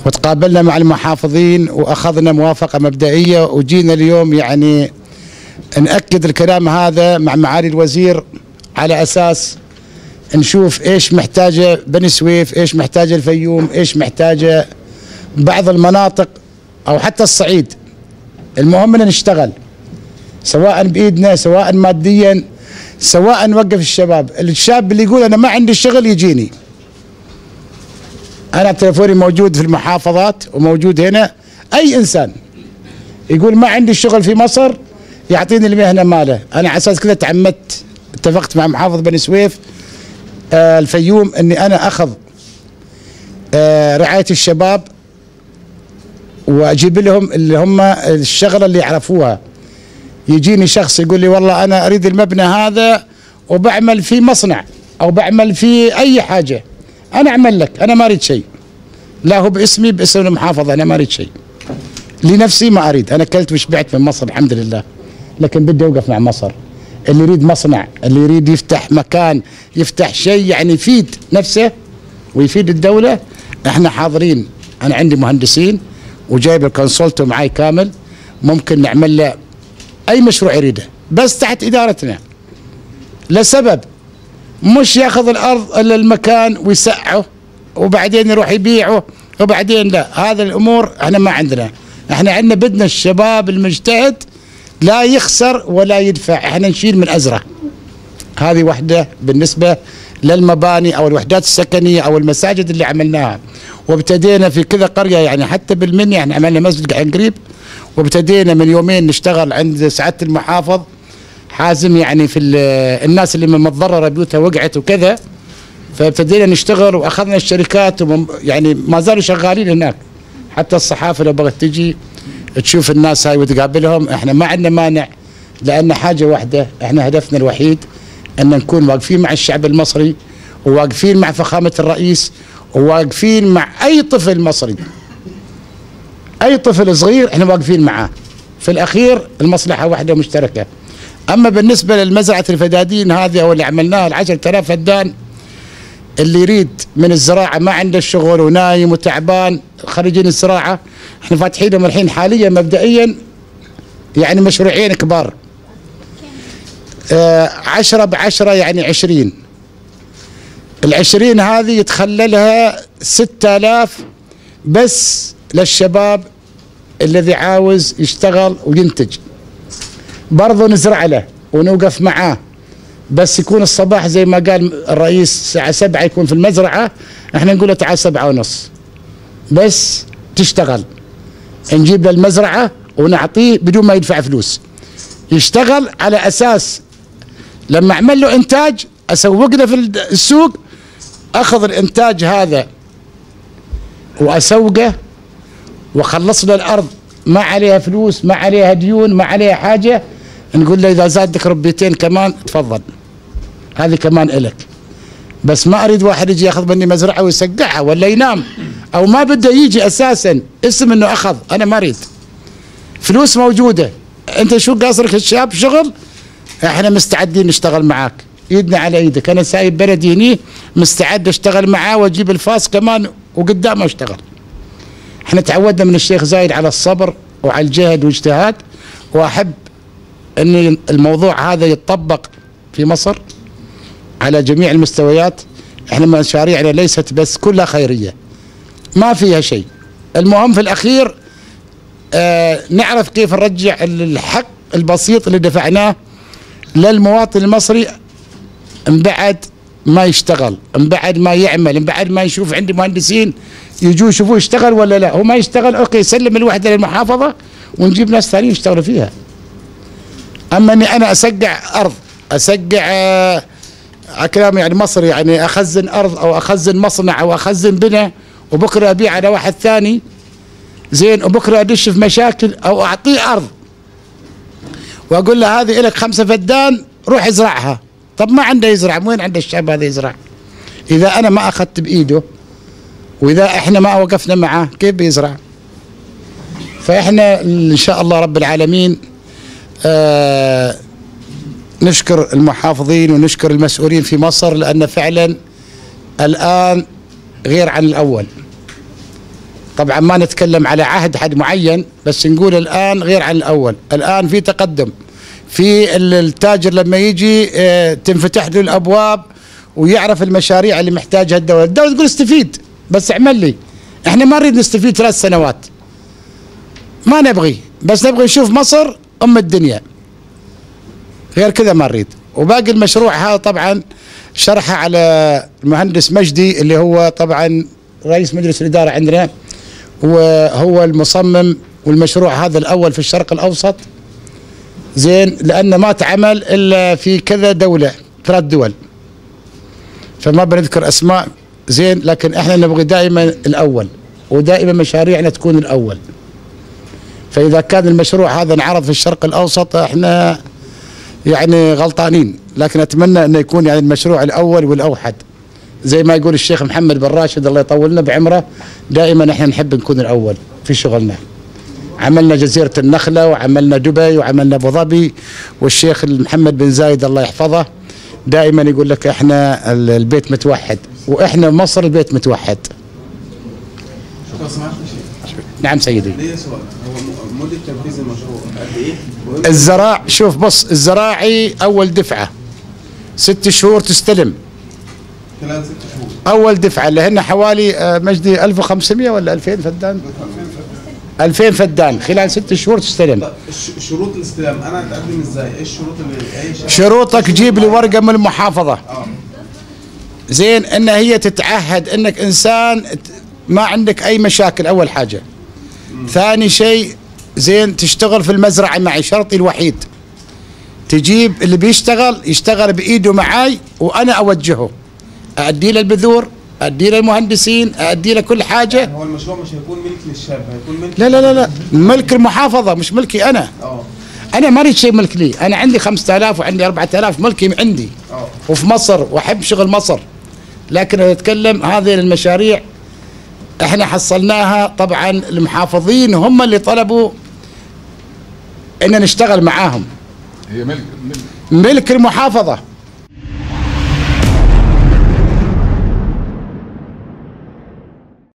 وتقابلنا مع المحافظين واخذنا موافقه مبدئيه، وجينا اليوم يعني نأكد الكلام هذا مع معالي الوزير على اساس نشوف ايش محتاجه بني سويف، ايش محتاجه الفيوم، ايش محتاجه بعض المناطق او حتى الصعيد. المهم ان نشتغل سواء بايدنا سواء ماديا سواء نوقف الشباب. الشاب اللي يقول انا ما عندي شغل يجيني، انا تليفوني موجود في المحافظات وموجود هنا، اي انسان يقول ما عندي شغل في مصر يعطيني المهنه ماله. انا على اساس كذا تعمدت اتفقت مع محافظ بني سويف الفيوم اني انا اخذ رعايه الشباب واجيب لهم اللي هم الشغله اللي يعرفوها. يجيني شخص يقول لي والله انا اريد المبنى هذا وبعمل فيه مصنع او بعمل فيه اي حاجه، انا اعمل لك، انا ما اريد شيء، لا هو باسمي باسم المحافظه، انا ما اريد شيء لنفسي، ما اريد، انا اكلت وشبعت من مصر الحمد لله، لكن بدي اوقف مع مصر. اللي يريد مصنع، اللي يريد يفتح مكان، يفتح شيء يعني يفيد نفسه ويفيد الدوله، احنا حاضرين. انا عندي مهندسين وجايب الكونسولتو معي كامل، ممكن نعمل له اي مشروع يريده بس تحت ادارتنا، لسبب مش ياخذ الارض الا المكان ويسعه وبعدين يروح يبيعه وبعدين لا، هذا الامور احنا ما عندنا. احنا عندنا بدنا الشباب المجتهد لا يخسر ولا يدفع، احنا نشيل من ازره. هذه وحده بالنسبه للمباني او الوحدات السكنيه او المساجد اللي عملناها، وابتدينا في كذا قريه، يعني حتى بالمنيا احنا عملنا مسجد عن قريب، وابتدينا من يومين نشتغل عند سعاده المحافظ حازم، يعني في الناس اللي متضرره بيوتها وقعت وكذا، فابتدينا نشتغل واخذنا الشركات يعني ما زالوا شغالين هناك. حتى الصحافه لو بغت تجي تشوف الناس هاي وتقابلهم، احنا ما عندنا مانع، لان حاجه واحده، احنا هدفنا الوحيد ان نكون واقفين مع الشعب المصري وواقفين مع فخامه الرئيس وواقفين مع اي طفل مصري، اي طفل صغير احنا واقفين معاه. في الاخير المصلحه واحده مشتركه. اما بالنسبه للمزرعه الفدادين هذه او اللي عملناها ال 10,000 فدان، اللي يريد من الزراعه ما عنده الشغل ونايم وتعبان خريجين الزراعه، احنا فاتحين لهم الحين حاليا مبدئيا يعني مشروعين كبار، 10 ب10 يعني 20. ال20 هذه يتخللها 6000 بس للشباب الذي عاوز يشتغل وينتج، برضه نزرع له ونوقف معاه، بس يكون الصباح زي ما قال الرئيس الساعة 7 يكون في المزرعة، احنا نقول له تعال 7:30 بس تشتغل، نجيب له المزرعة ونعطيه بدون ما يدفع فلوس، يشتغل على أساس لما أعمل له إنتاج أسوق له في السوق، أخذ الإنتاج هذا وأسوقه وخلص له الأرض ما عليها فلوس ما عليها ديون ما عليها حاجة، نقول له إذا زادك ربيتين كمان تفضل، هذه كمان إلك. بس ما أريد واحد يجي ياخذ مني مزرعة ويسقعها ولا ينام أو ما بده يجي أساسا اسم إنه أخذ، أنا ما أريد. فلوس موجودة، أنت شو قاصرك الشاب شغل، إحنا مستعدين نشتغل معاك، إيدنا على إيدك، أنا سايب بلدي هني مستعد أشتغل معاه وأجيب الفاس كمان وقدامه أشتغل. إحنا تعودنا من الشيخ زايد على الصبر وعلى الجهد والاجتهاد، وأحب أن الموضوع هذا يتطبق في مصر على جميع المستويات. احنا مشاريعنا ليست بس كلها خيرية ما فيها شيء، المهم في الأخير نعرف كيف نرجع الحق البسيط اللي دفعناه للمواطن المصري، من بعد ما يشتغل، من بعد ما يعمل، من بعد ما يشوف عندي مهندسين يجوا يشوفوه يشتغل ولا لا، هو ما يشتغل اوكي يسلم الوحدة للمحافظة ونجيب ناس ثانيين يشتغلوا فيها. اما اني انا اسقع ارض، اسقع كلام يعني مصري، يعني اخزن ارض او اخزن مصنع او اخزن بناء وبكره ابيع على واحد ثاني زين، وبكره ادش في مشاكل، او اعطيه ارض واقول له هذه لك 5 فدان روح ازرعها، طب ما عنده يزرع، وين عنده الشاب هذا يزرع؟ اذا انا ما اخذت بايده واذا احنا ما وقفنا معه كيف بيزرع؟ فاحنا ان شاء الله رب العالمين نشكر المحافظين ونشكر المسؤولين في مصر، لأن فعلا الآن غير عن الأول. طبعا ما نتكلم على عهد حد معين، بس نقول الآن غير عن الأول. الآن في تقدم، في التاجر لما يجي تنفتح له الأبواب ويعرف المشاريع اللي محتاجها الدولة. الدولة تقول استفيد بس اعمل لي. احنا ما نريد نستفيد 3 سنوات، ما نبغي، بس نبغي نشوف مصر أم الدنيا، غير كذا ما نريد. وباقي المشروع هذا طبعا شرحه على المهندس مجدي اللي هو طبعا رئيس مجلس الإدارة عندنا، وهو المصمم، والمشروع هذا الأول في الشرق الأوسط زين، لأنه ما تعمل إلا في كذا دولة، 3 دول، فما بنذكر أسماء زين، لكن احنا نبغي دائما الأول، ودائما مشاريعنا تكون الأول. فإذا كان المشروع هذا انعرض في الشرق الأوسط احنا يعني غلطانين، لكن أتمنى أنه يكون يعني المشروع الأول والأوحد، زي ما يقول الشيخ محمد بن راشد الله يطول لنا بعمره، دائما احنا نحب نكون الأول في شغلنا. عملنا جزيرة النخلة، وعملنا دبي، وعملنا أبو ظبي، والشيخ محمد بن زايد الله يحفظه دائما يقول لك احنا البيت متوحد، واحنا مصر البيت متوحد. نعم سيدي. ليه سؤال، هو مدة تنفيذ المشروع قد ايه؟ الزراع شوف بص، الزراعي أول دفعة 6 شهور تستلم. خلال 6 شهور. أول دفعة اللي هن حوالي مجدي 1500 ولا 2000 فدان؟ 2000 فدان خلال 6 شهور تستلم. طيب شروط الاستلام انا اتقدم ازاي؟ ايه الشروط اللي شروطك جيب لي ورقة من المحافظة. زين، ان هي تتعهد انك انسان ما عندك اي مشاكل اول حاجة. ثاني شيء زين تشتغل في المزرعة معي، شرطي الوحيد تجيب اللي بيشتغل يشتغل بإيده معاي، وأنا أوجهه، أدي له البذور، أدي له المهندسين، أدي له كل حاجة. هو المشروع مش هيكون ملك للشاب، هيكون ملك لا لا لا لا، ملك المحافظة مش ملكي أنا. أنا ما أريد شيء ملك لي، أنا عندي 5000 وعندي 4000 ملكي عندي وفي مصر، وأحب شغل مصر. لكن أتكلم هذه المشاريع احنا حصلناها، طبعا المحافظين هم اللي طلبوا ان نشتغل معاهم. هي ملك المحافظة.